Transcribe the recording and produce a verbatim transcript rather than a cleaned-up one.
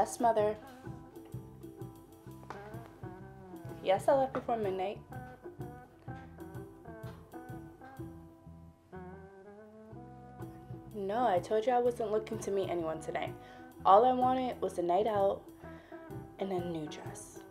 Yes, mother. Yes, I left before midnight. No, I told you I wasn't looking to meet anyone tonight. All I wanted was a night out and a new dress.